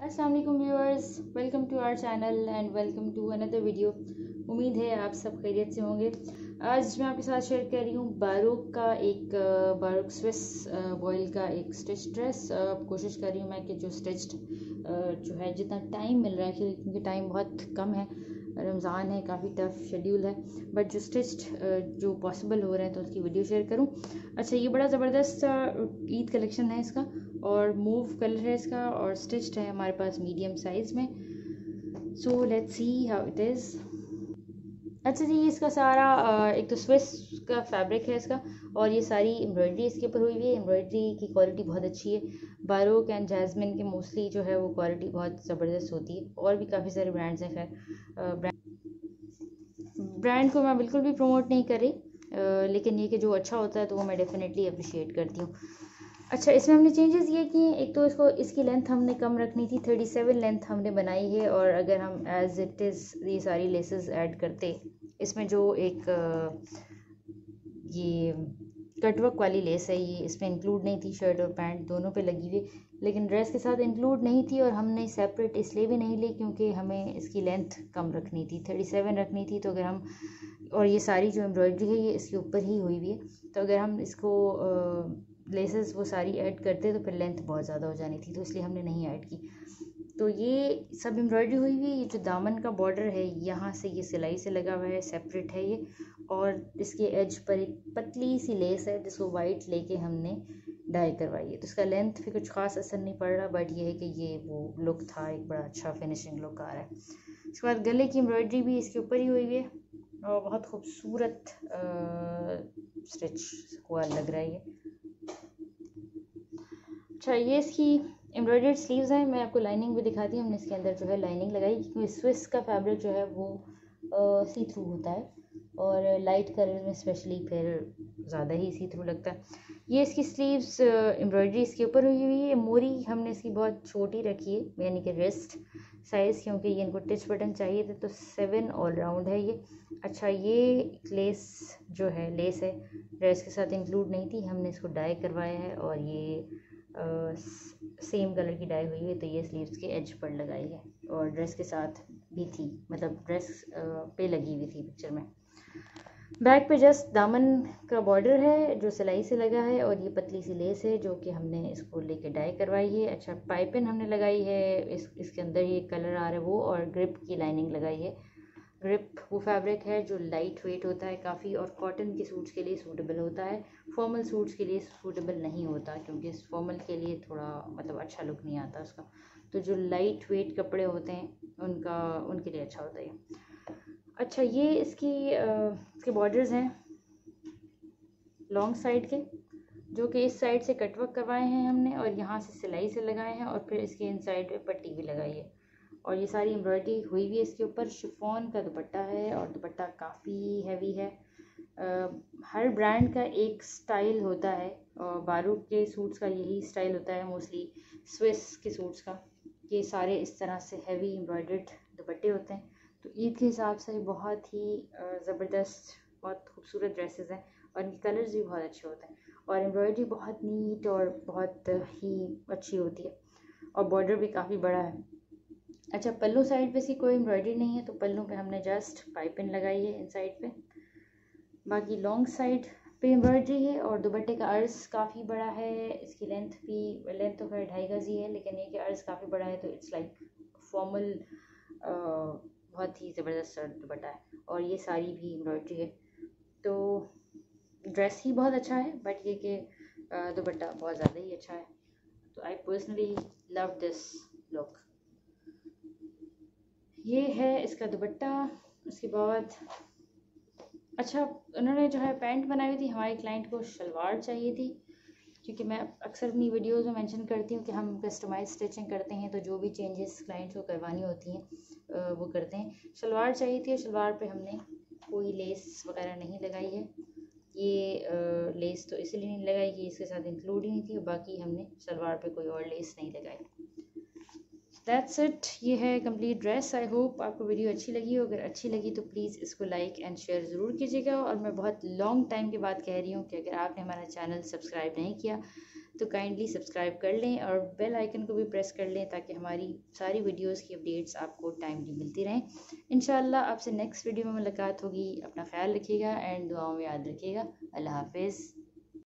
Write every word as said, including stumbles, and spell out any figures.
अस्सलाम वालेकुम viewers, welcome to our channel and welcome to another video. उम्मीद है आप सब खैरियत से होंगे। आज मैं आपके साथ शेयर कर रही हूँ बारोक का एक बारोक स्विस बॉयल का एक स्टिच ड्रेस। कोशिश कर रही हूँ मैं कि जो स्टिच्ड जो है जितना टाइम मिल रहा है, क्योंकि टाइम बहुत कम है, रमज़ान है, काफ़ी टफ शेड्यूल है, बट जो स्टिच्ड जो पॉसिबल हो रहे हैं तो उसकी वीडियो शेयर करूँ। अच्छा, ये बड़ा ज़बरदस्त ईद कलेक्शन है इसका, और मूव कलर है इसका, और स्टिच्ड है हमारे पास मीडियम साइज़ में। So let's see how it is. अच्छा जी, इसका सारा एक तो स्विस का फैब्रिक है इसका, और ये सारी एम्ब्रॉयडरी इसके ऊपर हुई हुई है। एम्ब्रॉयडरी की क्वालिटी बहुत अच्छी है। बारोक एंड जैस्मिन के मोस्टली जो है वो क्वालिटी बहुत ज़बरदस्त होती है, और भी काफ़ी सारे ब्रांड्स हैं। खैर ब्रांड ब्रांड को मैं बिल्कुल भी प्रमोट नहीं कर रही, uh, लेकिन ये कि जो अच्छा होता है तो वो मैं डेफिनेटली अप्रिशिएट करती हूँ। अच्छा, इसमें हमने चेंजेस ये किए, एक तो इसको इसकी लेंथ हमने कम रखनी थी, थर्टी सेवन लेंथ हमने बनाई है, और अगर हम एज इट इज़ ये सारी लेसेस ऐड करते, इसमें जो एक ये कटवर्क वाली लेस है ये इसमें इंक्लूड नहीं थी, शर्ट और पैंट दोनों पे लगी हुई, लेकिन ड्रेस के साथ इंक्लूड नहीं थी, और हमने सेपरेट इसलिए भी नहीं ली क्योंकि हमें इसकी लेंथ कम रखनी थी, थर्टी सेवन रखनी थी। तो अगर हम, और ये सारी जो एम्ब्रॉयडरी है ये इसके ऊपर ही हुई हुई है, तो अगर हम इसको लेसेस वो सारी ऐड करते तो फिर लेंथ बहुत ज़्यादा हो जानी थी, तो इसलिए हमने नहीं ऐड की। तो ये सब एम्ब्रॉयडरी हुई हुई। ये जो दामन का बॉर्डर है यहाँ से ये सिलाई से लगा हुआ है, सेपरेट है ये, और इसके एज पर एक पतली सी लेस है जिसको वाइट लेके हमने डाई करवाई है। तो इसका लेंथ भी कुछ खास असर नहीं पड़ रहा, बट ये है कि ये वो लुक था, एक बड़ा अच्छा फिनिशिंग लुक आ रहा है। इसके बाद गले की एम्ब्रॉयडरी भी इसके ऊपर ही हुई हुई है, और बहुत खूबसूरत स्टिच हुआ लग रहा है ये। अच्छा, ये इसकी एम्ब्रॉयडर्ड स्लीव्स हैं। मैं आपको लाइनिंग भी दिखाती हूँ। हमने इसके अंदर जो है लाइनिंग लगाई, क्योंकि स्विस का फैब्रिक जो है वो सी थ्रू होता है, और लाइट कलर में स्पेशली फिर ज़्यादा ही सी थ्रू लगता है। ये इसकी स्लीव्स एम्ब्रॉयडरी इसके ऊपर हुई हुई है। मोरी हमने इसकी बहुत छोटी रखी है, यानी कि रिस्ट साइज़, क्योंकि ये इनको टिच बटन चाहिए थे, तो सेवन ऑल राउंड है ये। अच्छा, ये लेस जो है लेस है ड्रेस के साथ इंक्लूड नहीं थी, हमने इसको डाई करवाया है, और ये सेम कलर की डाई हुई है, तो ये स्लीव्स के एज पर लगाई है, और ड्रेस के साथ भी थी, मतलब ड्रेस पे लगी हुई थी पिक्चर में। बैक पे जस्ट दामन का बॉर्डर है जो सिलाई से लगा है, और ये पतली सी लेस है जो कि हमने इसको लेके डाई करवाई है। अच्छा, पाइपिन हमने लगाई है, इस इसके अंदर ये कलर आ रहा है वो, और ग्रिप की लाइनिंग लगाई है। ग्रिप वो फैब्रिक है जो लाइट वेट होता है काफ़ी, और कॉटन के सूट्स के लिए सूटेबल होता है, फॉर्मल सूट्स के लिए सूटेबल नहीं होता, क्योंकि फॉर्मल के लिए थोड़ा मतलब अच्छा लुक नहीं आता उसका। तो जो लाइट वेट कपड़े होते हैं उनका उनके लिए अच्छा होता है। अच्छा, ये इसकी आ, इसके बॉर्डर्स हैं लॉन्ग साइड के, जो कि इस साइड से कटवर्क करवाए हैं हमने, और यहाँ से सिलाई से लगाए हैं, और फिर इसके इन साइड पे पट्टी भी लगाई है, और ये सारी एम्ब्रॉयडरी हुई भी है इसके ऊपर। शिफॉन का दुपट्टा है, और दुपट्टा काफ़ी हैवी है। आ, हर ब्रांड का एक स्टाइल होता है, और बारूक के सूट्स का यही स्टाइल होता है मोस्टली, स्विस के सूट्स का, ये सारे इस तरह से हैवी एम्ब्रॉयडर्ड दुपट्टे होते हैं। तो ईद के हिसाब से बहुत ही ज़बरदस्त, बहुत खूबसूरत ड्रेसेस हैं, और इनके कलर्स भी बहुत अच्छे होते हैं, और एम्ब्रॉयडरी बहुत नीट और बहुत ही अच्छी होती है, और बॉर्डर भी काफ़ी बड़ा है। अच्छा, पल्लू साइड पे सी कोई एम्ब्रॉयडरी नहीं है, तो पल्लू पे हमने जस्ट पाइपिंग लगाई है इन साइड पे। बाकी लॉन्ग साइड पे एम्ब्रॉयडरी है, और दुपट्टे का अर्ज काफ़ी बड़ा है। इसकी लेंथ भी, लेंथ तो खैर ढाई गज ही है, लेकिन ये कि अर्ज काफ़ी बड़ा है, तो इट्स लाइक फॉर्मल, बहुत ही ज़बरदस्त दुपट्टा है, और ये सारी भी एम्ब्रॉयडरी है। तो ड्रेस ही बहुत अच्छा है, बट ये कि दुपट्टा बहुत ज़्यादा ही अच्छा है। तो I personally love this look. ये है इसका दुपट्टा। उसके बाद अच्छा, उन्होंने जो है पैंट बनाई हुई थी, हमारे क्लाइंट को शलवार चाहिए थी, क्योंकि मैं अक्सर अपनी वीडियोस में मेंशन करती हूँ कि हम कस्टमाइज स्टिचिंग करते हैं, तो जो भी चेंजेस क्लाइंट्स को करवानी होती हैं वो करते हैं। शलवार चाहिए थी, और शलवार पे हमने कोई लेस वगैरह नहीं लगाई है। ये आ, लेस तो इसलिए नहीं लगाई कि इसके साथ इंक्लूड ही नहीं थी, और बाकी हमने शलवार पे कोई और लेस नहीं लगाई। दैट्स इट, ये है कंप्लीट ड्रेस। आई होप आपको वीडियो अच्छी लगी हो। अगर अच्छी लगी तो प्लीज़ इसको लाइक एंड शेयर ज़रूर कीजिएगा, और मैं बहुत लॉन्ग टाइम के बाद कह रही हूँ कि अगर आपने हमारा चैनल सब्सक्राइब नहीं किया तो काइंडली सब्सक्राइब कर लें और बेल आइकन को भी प्रेस कर लें ताकि हमारी सारी वीडियोस की अपडेट्स आपको टाइमली मिलती रहें। इंशाल्लाह आपसे नेक्स्ट वीडियो में मुलाकात होगी। अपना ख्याल रखिएगा एंड दुआओं में याद रखिएगा। अल्लाह हाफिज़।